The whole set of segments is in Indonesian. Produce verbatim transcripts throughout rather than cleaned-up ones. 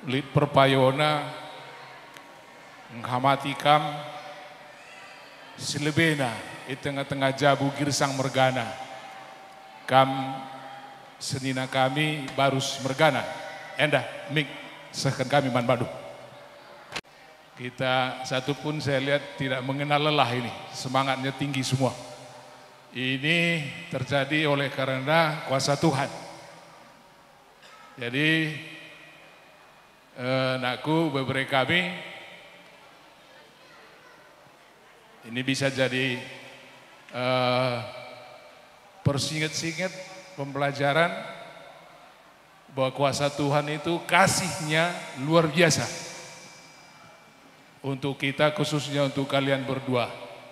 Lit perpayona menghamati kam selebena di tengah-tengah jabu girsang mergana kam senina kami barus mergana endah mik sehkan kami man badu. Kita satu pun saya lihat tidak mengenal lelah ini, semangatnya tinggi semua. Ini terjadi oleh karena kuasa Tuhan. Jadi eh, nakku beberapa kami ini bisa jadi eh, persingat-singat pembelajaran bahwa kuasa Tuhan itu kasihnya luar biasa. Untuk kita khususnya untuk kalian berdua.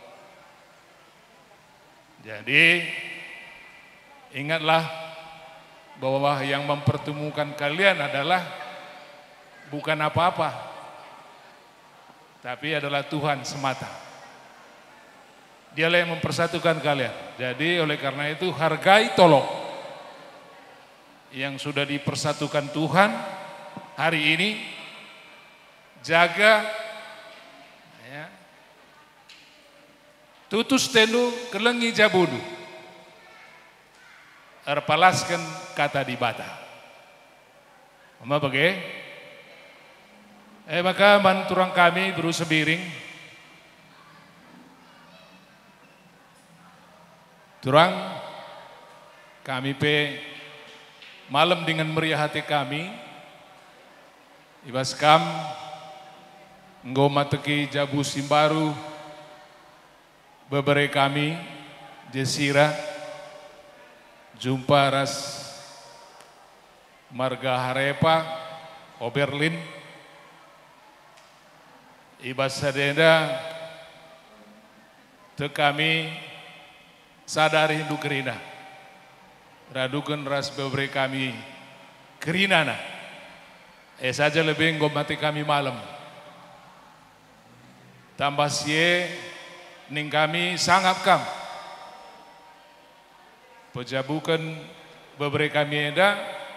Jadi ingatlah bahwa yang mempertemukan kalian adalah bukan apa-apa, tapi adalah Tuhan semata. Dialah yang mempersatukan kalian. Jadi oleh karena itu hargai tolong yang sudah dipersatukan Tuhan hari ini, jaga ya. Tutus tenu kelengi jabudu erpalaskan kata di bata. Mama bagai eh maka manturang kami berusaha biring turang kami pe malam dengan meriah hati kami ibas kam nggoma teki jabu simbaru bebere kami Jesira jumpa ras marga harepa Oberlin ibas sadenda te kami sadari hindu kerina radukan ras bebere kami kerinana eh saja lebih ngomati kami malam tambah sie ning kami sangat kam pejabukan bebere kami eda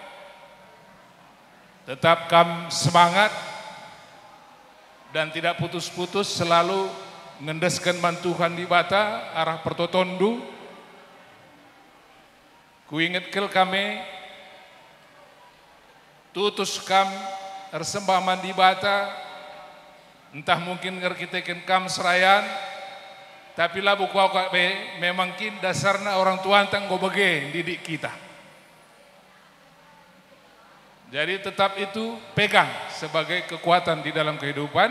tetap kam semangat dan tidak putus-putus selalu ngendeskan mantuhan di bata arah pertotondu. Ku ingat kel kami tutus kam ersembah mandi bata entah mungkin ngerkiteken kam serayan tapi lah buku aku memang kin dasarnya orang tua tang go bege didik kita. Jadi tetap itu pegang sebagai kekuatan di dalam kehidupan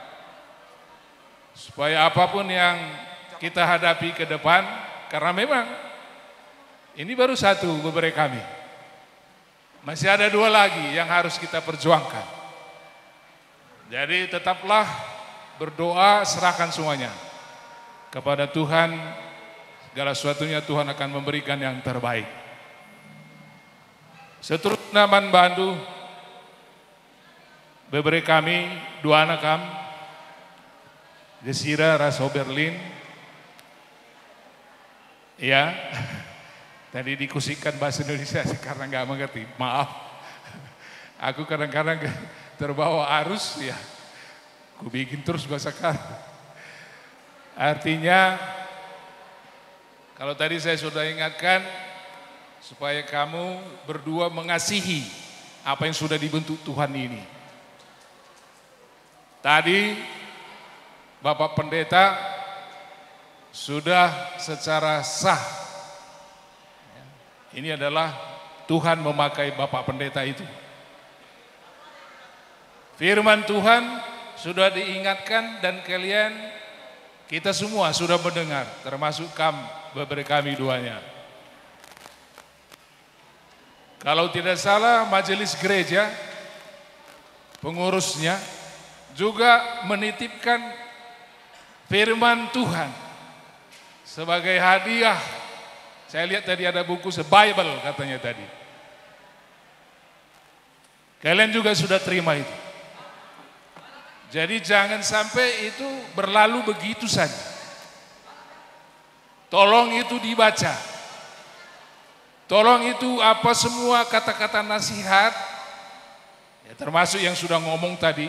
supaya apapun yang kita hadapi ke depan karena memang ini baru satu beberapa kami. Masih ada dua lagi yang harus kita perjuangkan. Jadi tetaplah berdoa, serahkan semuanya kepada Tuhan, segala sesuatunya Tuhan akan memberikan yang terbaik. Seterusnya man bandu beberapa kami, dua anak kami, Jesira Raso Berlin, ya, tadi dikusikan bahasa Indonesia sih karena nggak mengerti, maaf. Aku kadang-kadang terbawa arus ya, ku bikin terus bahasa kata. Artinya kalau tadi saya sudah ingatkan supaya kamu berdua mengasihi apa yang sudah dibentuk Tuhan ini. Tadi Bapak Pendeta sudah secara sah, ini adalah Tuhan memakai Bapak Pendeta itu. Firman Tuhan sudah diingatkan dan kalian kita semua sudah mendengar, termasuk kam, beberapa kami duanya. Kalau tidak salah majelis gereja, pengurusnya juga menitipkan firman Tuhan sebagai hadiah. Saya lihat tadi ada buku se-Bible katanya tadi. Kalian juga sudah terima itu. Jadi jangan sampai itu berlalu begitu saja. Tolong itu dibaca. Tolong itu apa semua kata-kata nasihat Ya, termasuk yang sudah ngomong tadi,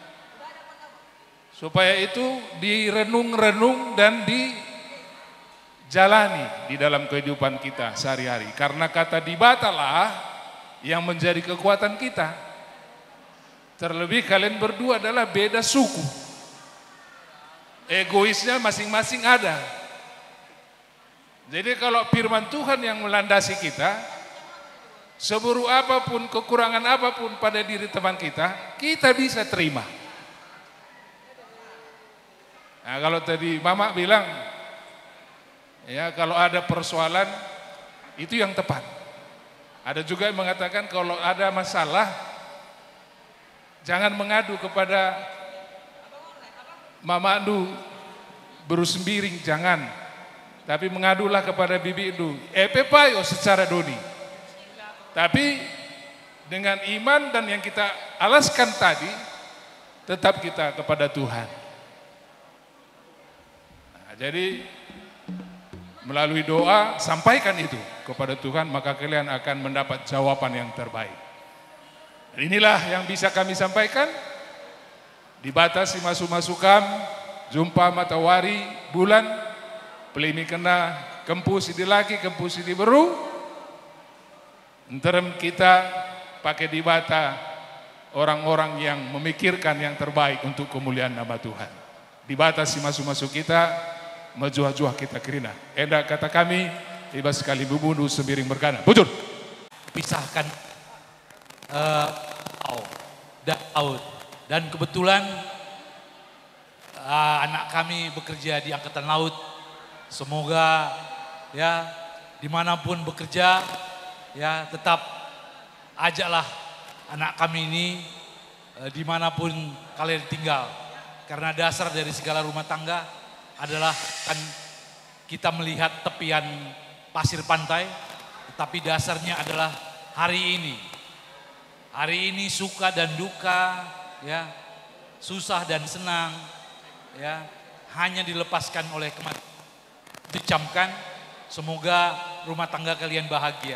supaya itu direnung-renung dan dijalani di dalam kehidupan kita sehari-hari. Karena kata dibatalah yang menjadi kekuatan kita. Terlebih kalian berdua adalah beda suku. Egoisnya masing-masing ada. Jadi kalau firman Tuhan yang melandasi kita, seburuk apapun, kekurangan apapun pada diri teman kita, kita bisa terima. Nah, kalau tadi Mama bilang, ya kalau ada persoalan, itu yang tepat. Ada juga yang mengatakan kalau ada masalah, jangan mengadu kepada Mama Andu berusembiring, jangan. Tapi mengadulah kepada Bibi Andu, epepayo secara doni. Tapi dengan iman dan yang kita alaskan tadi, tetap kita kepada Tuhan. Nah, jadi melalui doa sampaikan itu kepada Tuhan, maka kalian akan mendapat jawaban yang terbaik. Inilah yang bisa kami sampaikan. Dibatasi masuk-masukam, jumpa matahari, bulan, pelimi kena, kempus di laki, kempus di beru. Enterem kita pakai dibata orang-orang yang memikirkan yang terbaik untuk kemuliaan nama Tuhan. Dibatasi masuk-masuk kita, majuah-juah kita kerina. Enda kata kami, tiba sekali bubunuh sembiring berkana. Bujur. Pisahkan uh, dan out. Dan kebetulan uh, anak kami bekerja di Angkatan Laut. Semoga ya dimanapun bekerja ya tetap ajaklah anak kami ini uh, dimanapun kalian tinggal. Karena dasar dari segala rumah tangga adalah kan kita melihat tepian pasir pantai, tetapi dasarnya adalah hari ini. Hari ini suka dan duka, ya, susah dan senang, ya, hanya dilepaskan oleh kematian. Dicamkan, semoga rumah tangga kalian bahagia.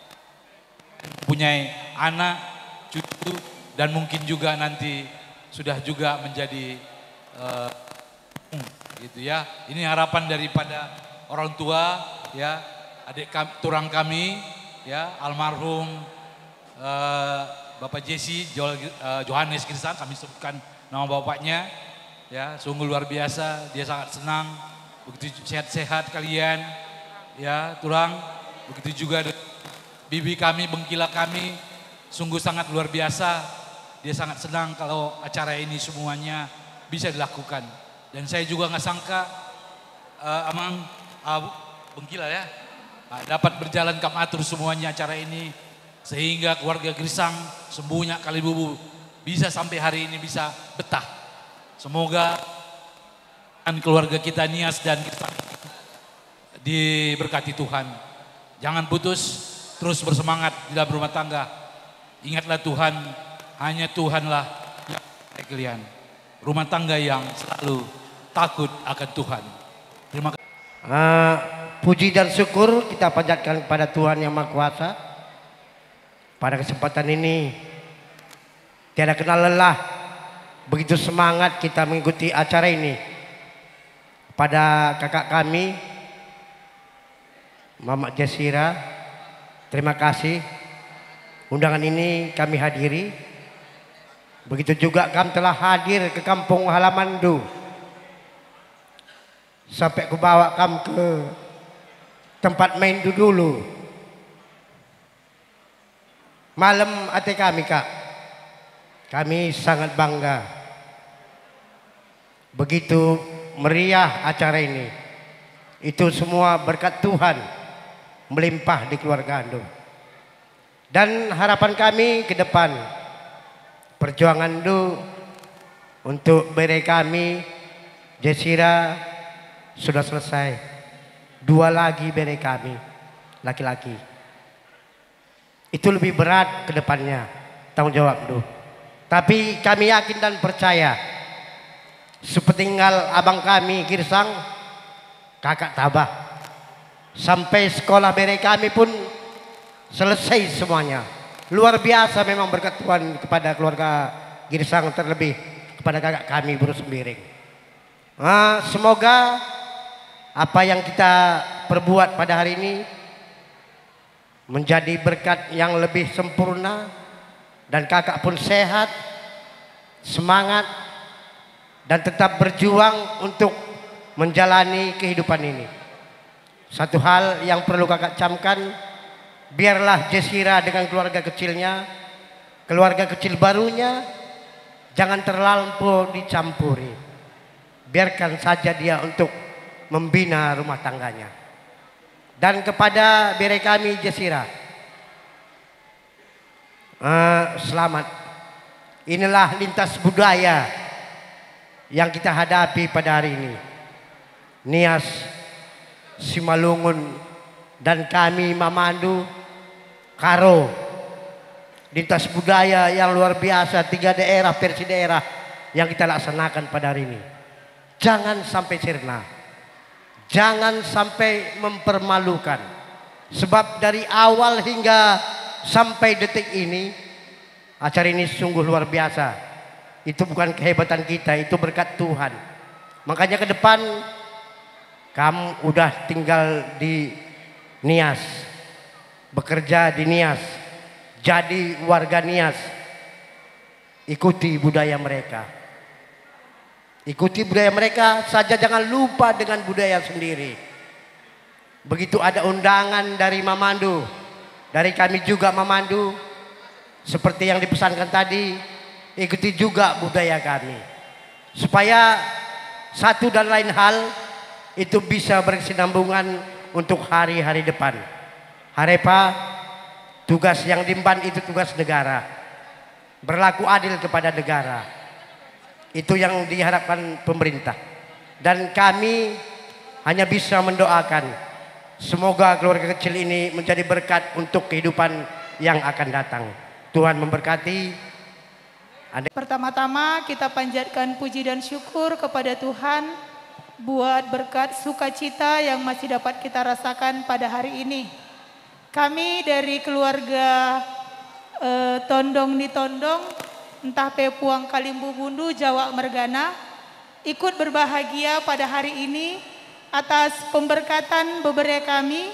Punya anak, cucu, dan mungkin juga nanti sudah juga menjadi uh, gitu ya. Ini harapan daripada orang tua, ya, adik kami, turang kami, ya, almarhum uh, Bapak Jesse uh, Johannes Girsang, kami sebutkan nama bapaknya, ya, sungguh luar biasa, dia sangat senang, begitu sehat-sehat kalian, ya, turang, begitu juga bibi kami, bengkila kami, sungguh sangat luar biasa, dia sangat senang kalau acara ini semuanya bisa dilakukan. Dan saya juga nggak sangka uh, amang uh, bengkila ya uh, dapat berjalan kamatur semuanya acara ini, sehingga keluarga Girsang sembunyi kali bubu bisa sampai hari ini bisa betah. Semoga keluarga kita Nias dan Girsang diberkati Tuhan. Jangan putus, terus bersemangat di dalam rumah tangga. Ingatlah Tuhan, hanya Tuhanlah yang kalian. Rumah tangga yang selalu takut akan Tuhan. Terima kasih. Uh, puji dan syukur kita panjatkan kepada Tuhan Yang Maha Kuasa. Pada kesempatan ini tiada kenal lelah, begitu semangat kita mengikuti acara ini. Pada kakak kami Mama Jasira, terima kasih undangan ini kami hadiri. Begitu juga kami telah hadir ke kampung halaman Du. Sampai ku bawa kamu ke tempat main Du dulu. Malam hati kami kak, kami sangat bangga. Begitu meriah acara ini. Itu semua berkat Tuhan melimpah di keluarga Andu. Dan harapan kami ke depan, perjuangan Du untuk bere kami Jasira sudah selesai. Dua lagi bere kami laki-laki. Itu lebih berat ke depannya tanggung jawab Du. Tapi kami yakin dan percaya sepeninggal abang kami Girsang, kakak Tabah, sampai sekolah bere kami pun selesai semuanya. luar biasa memang berkat Tuhan kepada keluarga Girsang, terlebih kepada kakak kami Bro Sembiring. Nah, semoga apa yang kita perbuat pada hari ini menjadi berkat yang lebih sempurna, dan kakak pun sehat, semangat, dan tetap berjuang untuk menjalani kehidupan ini. Satu hal yang perlu kakak camkan, biarlah Jesira dengan keluarga kecilnya, keluarga kecil barunya, jangan terlampau dicampuri. Biarkan saja dia untuk membina rumah tangganya. Dan kepada bere kami Jesira, uh, selamat. Inilah lintas budaya yang kita hadapi pada hari ini. Nias, Simalungun, dan kami Mamandu, Karo. Lintas budaya yang luar biasa, tiga daerah versi daerah yang kita laksanakan pada hari ini. Jangan sampai sirna, jangan sampai mempermalukan. Sebab dari awal hingga sampai detik ini, acara ini sungguh luar biasa. Itu bukan kehebatan kita, itu berkat Tuhan. Makanya ke depan kamu udah tinggal di Nias, bekerja di Nias, jadi warga Nias. Ikuti budaya mereka. Ikuti budaya mereka saja, jangan lupa dengan budaya sendiri. Begitu ada undangan dari Mamandu, dari kami juga Mamandu, seperti yang dipesankan tadi, ikuti juga budaya kami. Supaya satu dan lain hal itu bisa berkesinambungan untuk hari-hari depan. Harepa, tugas yang diemban itu tugas negara. Berlaku adil kepada negara. Itu yang diharapkan pemerintah. Dan kami hanya bisa mendoakan semoga keluarga kecil ini menjadi berkat untuk kehidupan yang akan datang. Tuhan memberkati. Pertama-tama kita panjatkan puji dan syukur kepada Tuhan buat berkat sukacita yang masih dapat kita rasakan pada hari ini. Kami dari keluarga eh, Tondong di Tondong, entah Pepuang Kalimbu Bundu, Jawa Mergana, ikut berbahagia pada hari ini atas pemberkatan beberapa kami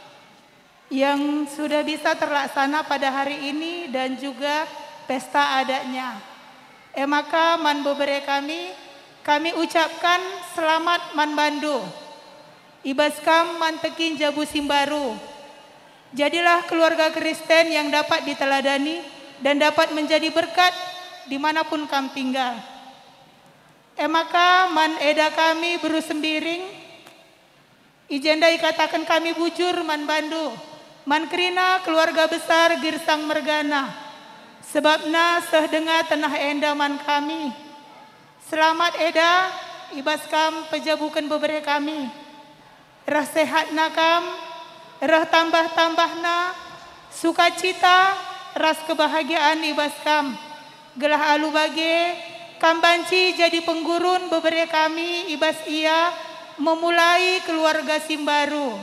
yang sudah bisa terlaksana pada hari ini dan juga pesta adatnya. Eh maka man beberapa kami, kami ucapkan selamat man Bandu. Ibaskam man Tekin Jabu Simbaru. Jadilah keluarga Kristen yang dapat diteladani dan dapat menjadi berkat dimanapun kami tinggal. Eh maka man eda kami Bro Sembiring, ijenda ikatakan kami bujur man Bandu. Man Krina keluarga besar Girsang Mergana. Sebabna seh dengar tanah endaman kami. Selamat eda, ibaskam pejabukan beberapa kami. Rah sehat nakam, rah tambah-tambahna, sukacita, ras kebahagiaan ibaskam. Gelah alu bage, kambanci jadi penggurun beberapa kami, ibas ia memulai keluarga Simbaru.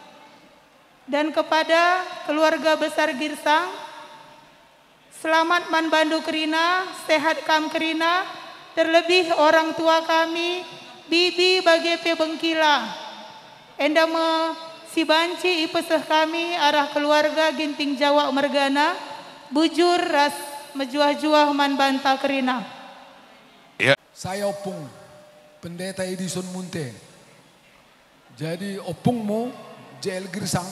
Dan kepada keluarga besar Girsang, selamat man Bandu Krina, sehat kam Krina, terlebih orang tua kami, bibi bagi pe Bengkila. Enda me si banci ipeseh kami arah keluarga Ginting Jawa Mergana, bujur ras mejuah-juah man Banta Krina. Ya. Saya Opung, pendeta Edison Munte. Jadi Opungmu, J L Girsang,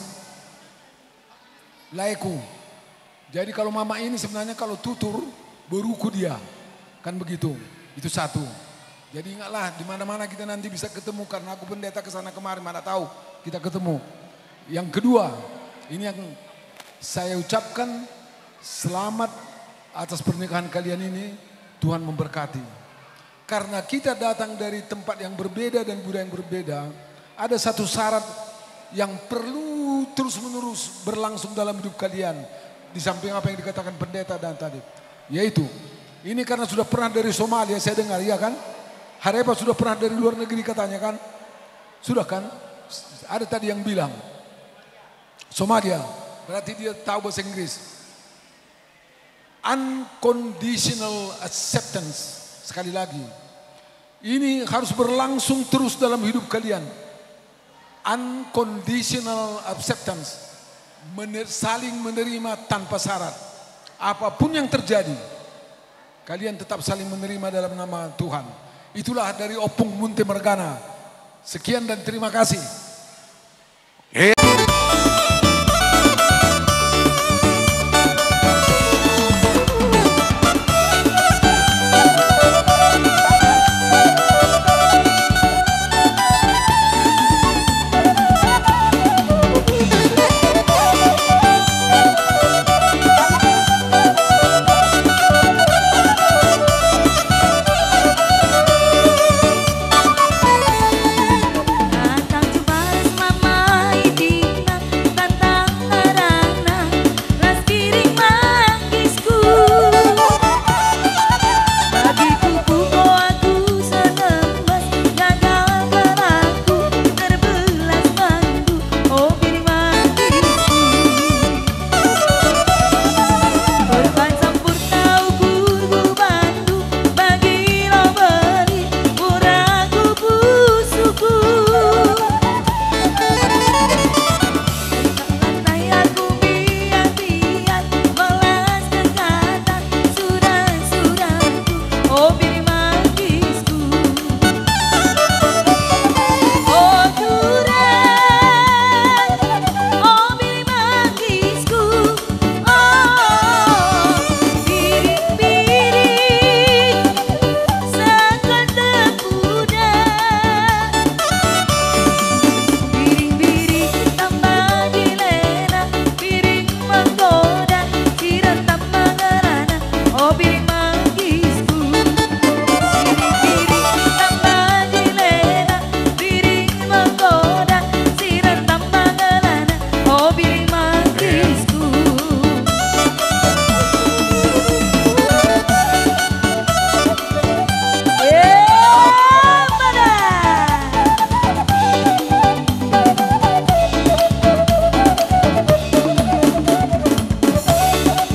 laiku. Jadi kalau mama ini sebenarnya kalau tutur beruku dia, kan begitu. Itu satu. Jadi ingatlah di mana-mana kita nanti bisa ketemu karena aku pendeta ke sana kemarin mana tahu kita ketemu. Yang kedua, ini yang saya ucapkan selamat atas pernikahan kalian ini, Tuhan memberkati. Karena kita datang dari tempat yang berbeda dan budaya yang berbeda, ada satu syarat yang perlu terus-menerus berlangsung dalam hidup kalian. Di samping apa yang dikatakan pendeta dan tadi. Yaitu, ini karena sudah pernah dari Somalia saya dengar, ya kan? Harepa sudah pernah dari luar negeri katanya kan? Sudah kan? Ada tadi yang bilang. Somalia, berarti dia tahu bahasa Inggris. unconditional acceptance. Sekali lagi, ini harus berlangsung terus dalam hidup kalian. Unconditional acceptance, mener, saling menerima tanpa syarat. Apapun yang terjadi, kalian tetap saling menerima dalam nama Tuhan. Itulah dari Opung Munte Mergana. Sekian dan terima kasih.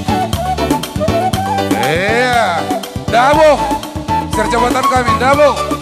Dabo, serjabatan kami, Dabo.